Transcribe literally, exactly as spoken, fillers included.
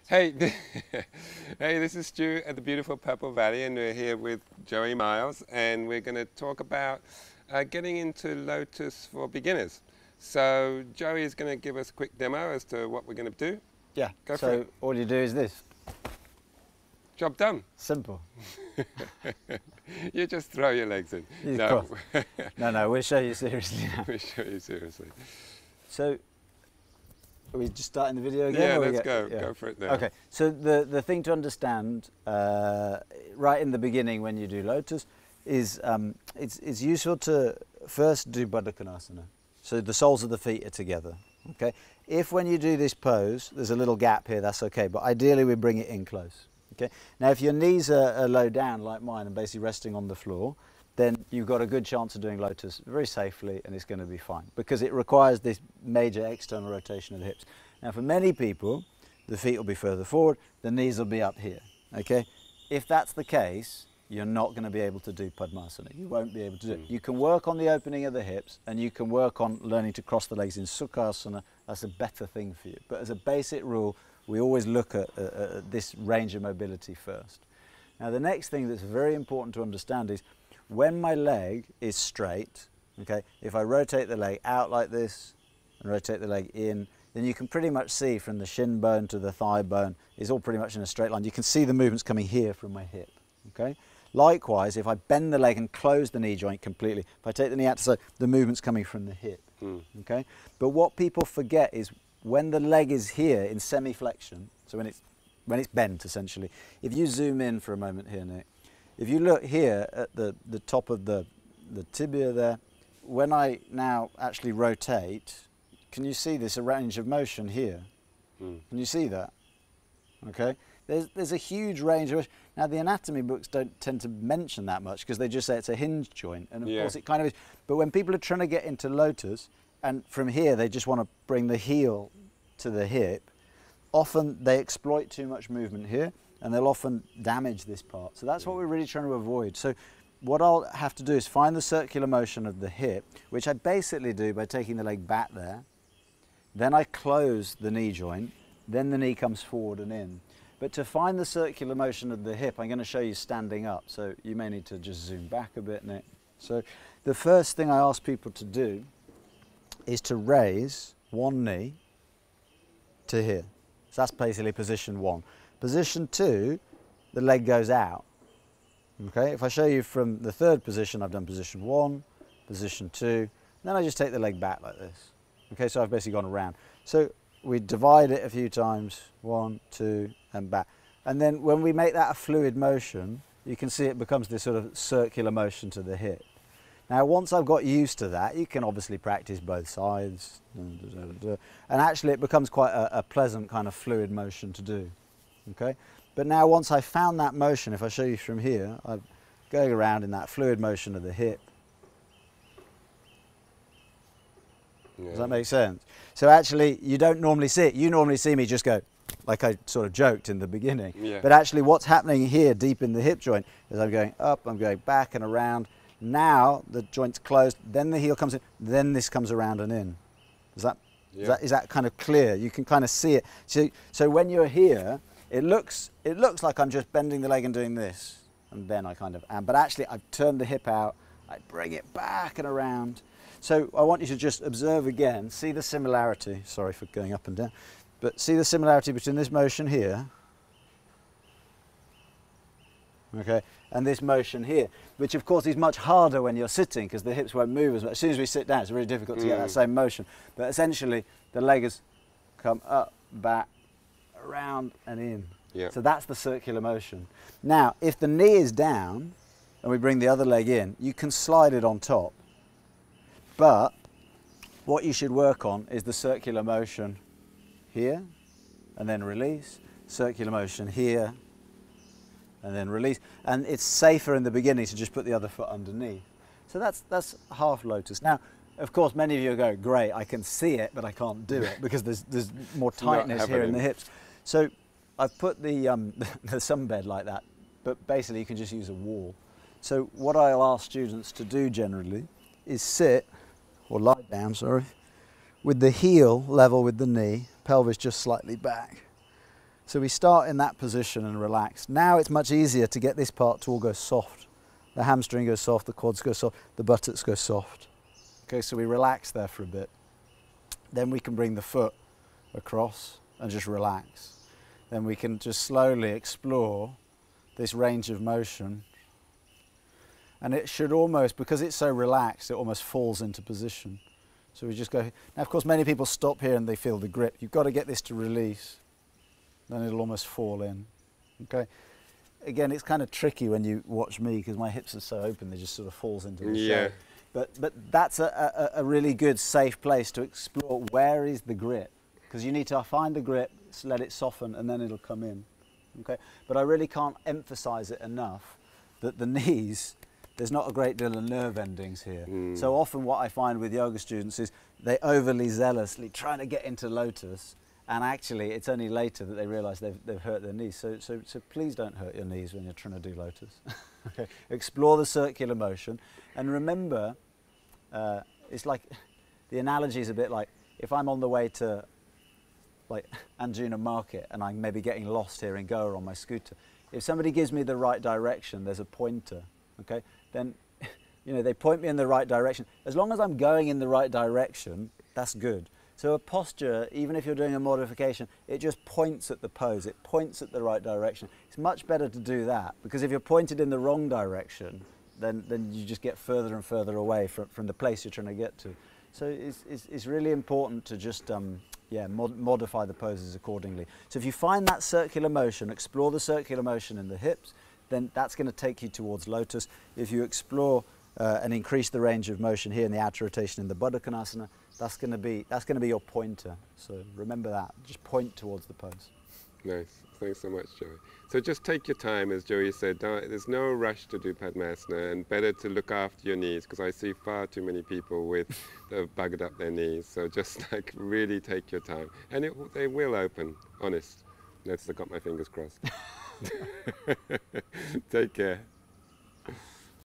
Hey, hey, this is Stu at the beautiful Purple Valley, and we're here with Joey Miles, and we're going to talk about uh, getting into Lotus for beginners. So Joey is going to give us a quick demo as to what we're going to do. Yeah, Go so for it. all you do is this. Job done. Simple. You just throw your legs in. You No, No, no, we'll show you seriously now. we show you seriously. So, are we just starting the video again? Yeah, or we let's get- go. yeah. Go for it now. Okay, so the, the thing to understand uh, right in the beginning when you do Lotus is um, it's, it's useful to first do Padmasana. So the soles of the feet are together. Okay. If when you do this pose, there's a little gap here, that's okay, but ideally we bring it in close. Okay. Now if your knees are, are low down like mine and basically resting on the floor, then you've got a good chance of doing Lotus very safely and it's going to be fine because it requires this major external rotation of the hips. Now for many people, the feet will be further forward, the knees will be up here. Okay. If that's the case, you're not going to be able to do Padmasana. You won't be able to do it. You can work on the opening of the hips and you can work on learning to cross the legs in Sukhasana. That's a better thing for you. But as a basic rule, we always look at, uh, at this range of mobility first. Now the next thing that's very important to understand is when my leg is straight, okay, if I rotate the leg out like this and rotate the leg in, then you can pretty much see from the shin bone to the thigh bone, it's all pretty much in a straight line. You can see the movements coming here from my hip, okay? Likewise, if I bend the leg and close the knee joint completely, if I take the knee out to the side, the movement's coming from the hip, mm. okay? But what people forget is when the leg is here in semi-flexion, so when it's, when it's bent essentially, if you zoom in for a moment here, Nick, if you look here at the, the top of the, the tibia there, when I now actually rotate, can you see this range of motion here? Mm. Can you see that? Okay. There's, there's a huge range of motion. Now the anatomy books don't tend to mention that much because they just say it's a hinge joint, and of yeah. course it kind of is. But when people are trying to get into Lotus, and from here they just want to bring the heel to the hip, often they exploit too much movement here, and they'll often damage this part. So that's what we're really trying to avoid. So what I'll have to do is find the circular motion of the hip, which I basically do by taking the leg back there. Then I close the knee joint, then the knee comes forward and in. But to find the circular motion of the hip, I'm going to show you standing up. So you may need to just zoom back a bit, Nick. So the first thing I ask people to do is to raise one knee to here. So that's basically position one. Position two, the leg goes out. Okay, if I show you from the third position, I've done position one, position two, then I just take the leg back like this. Okay, so I've basically gone around. So we divide it a few times, one, two, and back. And then when we make that a fluid motion, you can see it becomes this sort of circular motion to the hip. Now, once I've got used to that, you can obviously practice both sides. And actually it becomes quite a, a pleasant kind of fluid motion to do. Okay? But now once I've found that motion, if I show you from here, I'm going around in that fluid motion of the hip. Yeah. Does that make sense? So actually, you don't normally see it. You normally see me just go, like I sort of joked in the beginning. Yeah. But actually what's happening here deep in the hip joint is I'm going up, I'm going back and around. Now the joint's closed, then the heel comes in, then this comes around and in. Is that, yeah. is that, is that kind of clear? You can kind of see it. So, so when you're here, it looks, it looks like I'm just bending the leg and doing this. And then I kind of am. But actually I've turned the hip out, I bring it back and around. So I want you to just observe again, see the similarity, sorry for going up and down, but see the similarity between this motion here, okay, and this motion here, which of course is much harder when you're sitting because the hips won't move as much. As soon as we sit down, it's really difficult to mm. get that same motion. But essentially, the leg has come up, back, around and in. Yep. So that's the circular motion. Now, if the knee is down and we bring the other leg in, you can slide it on top. But what you should work on is the circular motion here and then release, circular motion here and then release. And it's safer in the beginning to just put the other foot underneath. So that's, that's half Lotus. Now, of course, many of you are going, great, I can see it, but I can't do it because there's, there's more tightness here in the hips. So I've put the, um, the sunbed like that, but basically you can just use a wall. So what I'll ask students to do generally is sit, or lie down, sorry, with the heel level with the knee, pelvis just slightly back. So we start in that position and relax. Now it's much easier to get this part to all go soft. The hamstring goes soft, the quads go soft, the buttocks go soft. Okay, so we relax there for a bit. Then we can bring the foot across and just relax. Then we can just slowly explore this range of motion. And it should almost, because it's so relaxed, it almost falls into position. So we just go. Now, of course, many people stop here and they feel the grip. You've got to get this to release. Then it'll almost fall in. Okay. Again, it's kind of tricky when you watch me because my hips are so open, they just sort of falls into the yeah. shoulder. But, but that's a, a, a really good, safe place to explore where is the grip. Because you need to find the grip, let it soften, and then it'll come in. Okay? But I really can't emphasize it enough that the knees, there's not a great deal of nerve endings here. Mm. So often what I find with yoga students is they overly zealously trying to get into Lotus, and actually it's only later that they realize they've, they've hurt their knees. So, so, so please don't hurt your knees when you're trying to do Lotus. Okay. Explore the circular motion, and remember, uh, it's like, the analogy is a bit like, if I'm on the way to like Anjuna Market and I'm maybe getting lost here in Goa on my scooter, if somebody gives me the right direction, there's a pointer, okay, then you know, they point me in the right direction. As long as I'm going in the right direction, that's good. So a posture, even if you're doing a modification, it just points at the pose, it points at the right direction. It's much better to do that, because if you're pointed in the wrong direction, then, then you just get further and further away from, from the place you're trying to get to. So it's, it's, it's really important to just um, yeah, mod modify the poses accordingly. So if you find that circular motion, explore the circular motion in the hips, then that's going to take you towards Lotus. If you explore uh, and increase the range of motion here in the outer rotation in the Buddha-Konasana, that's going to be that's going to be your pointer. So remember that. Just point towards the pose. Nice. Thanks so much, Joey. So just take your time, as Joey said. Don't, there's no rush to do Padmasana, and better to look after your knees, because I see far too many people with that have buggered up their knees. So just like really take your time, and it, they will open. Honest. That's I got my fingers crossed. Take care.